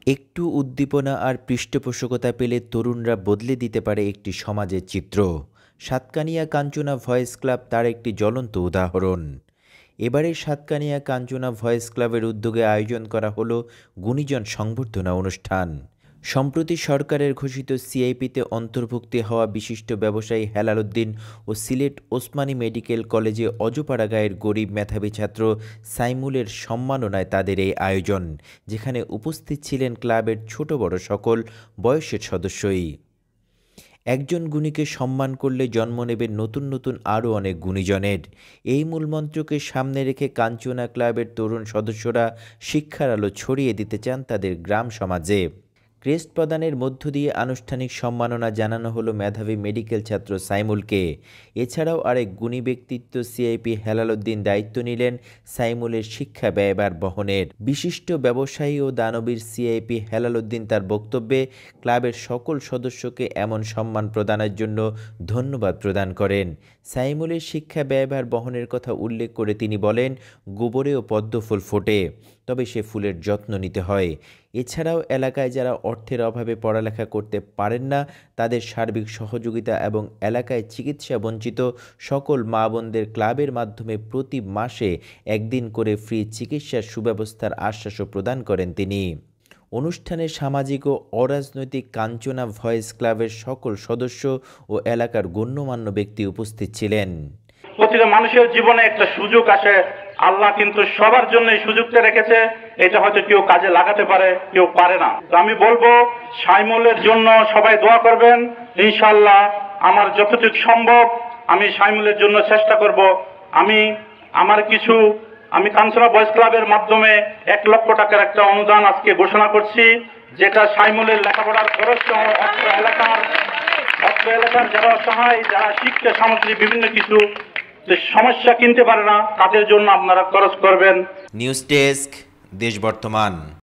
একটু উদ্দীপনা আর পৃষ্ঠপোষকতা পেলে তরুণরা বদলে দিতে পারে একটি সমাজের চিত্র। সাতকানিয়া কাঞ্চনা ভয়েস ক্লাব তার একটি জ্বলন্ত উদাহরণ। এবারে সাতকানিয়া কাঞ্চনা ভয়েস ক্লাবের উদ্যোগে আয়োজন করা হলো গুণীজন সংবর্ধনা অনুষ্ঠান। সম্প্রতি সরকারের ঘোষিত সিআইপিতে অন্তর্ভুক্তি হওয়া বিশিষ্ট ব্যবসায়ী হেলালুদ্দিন ও সিলেট ওসমানী মেডিকেল কলেজে অজপাড়াগাঁয়ের গরিব মেধাবী ছাত্র সাইমুলের সম্মাননায় তাদের এই আয়োজন, যেখানে উপস্থিত ছিলেন ক্লাবের ছোট বড় সকল বয়সের সদস্যই। একজন গুণীকে সম্মান করলে জন্ম নেবে নতুন নতুন আরও অনেক গুণীজনের। এই মূলমন্ত্রকে সামনে রেখে কাঞ্চনা ক্লাবের তরুণ সদস্যরা শিক্ষার আলো ছড়িয়ে দিতে চান তাদের গ্রাম সমাজে। ক্রেস্ট প্রদানের মধ্য দিয়ে আনুষ্ঠানিক সম্মাননা জানানো হলো মেধাবী মেডিকেল ছাত্র সাইমুলকে। এছাড়াও আরেক গুণী ব্যক্তিত্ব সিআইপি হেলালুদ্দিন দায়িত্ব নিলেন সাইমুলের শিক্ষা ব্যয়ভার বহনের। বিশিষ্ট ব্যবসায়ী ও দানবীর সিআইপি হেলালুদ্দিন তার বক্তব্যে ক্লাবের সকল সদস্যকে এমন সম্মান প্রদানের জন্য ধন্যবাদ প্রদান করেন। সাইমুলের শিক্ষা ব্যয়ভার বহনের কথা উল্লেখ করে তিনি বলেন, গোবরেও পদ্মফুল ফোটে, তবে সে ফুলের যত্ন নিতে হয়। এছাড়াও এলাকায় যারা অর্থের অভাবে পড়ালেখা করতে পারেন না, তাদের সার্বিক সহযোগিতা এবং এলাকায় চিকিৎসা বঞ্চিত সকল মা বোনদের ক্লাবের মাধ্যমে প্রতি মাসে একদিন করে ফ্রি চিকিৎসার সুব্যবস্থার আশ্বাসও প্রদান করেন তিনি। অনুষ্ঠানে সামাজিক ও অরাজনৈতিক কাঞ্চনা ভয়েস ক্লাবের সকল সদস্য ও এলাকার গণ্যমান্য ব্যক্তি উপস্থিত ছিলেন। প্রতিটা মানুষের জীবনে একটা সুযোগ আসে, আল্লাহ কিন্তু সবার জন্য এই সুযোগটা রেখেছে। এটা হয়তো কেউ কাজে লাগাতে পারে, কেউ পারে না। তো আমি বলবো সাইমুলের জন্য সবাই দোয়া করবেন। ইনশাআল্লাহ আমার যতটুকু সম্ভব আমি সাইমুলের জন্য চেষ্টা করব। আমি কাঞ্চনা ভয়েস ক্লাবের মাধ্যমে 1 লক্ষ টাকার একটা অনুদান আজকে ঘোষণা করছি, যেটা সাইমুলের লেখাপড়ার খরচ সহ অত্র এলাকার যারা অসহায়, যারা শিক্ষা সামগ্রী বিভিন্ন কিছু সমস্যা কিনতে পারে না, তাদের জন্য আপনারা খরচ করবেন। নিউজ ডেস্ক, দেশ বর্তমান।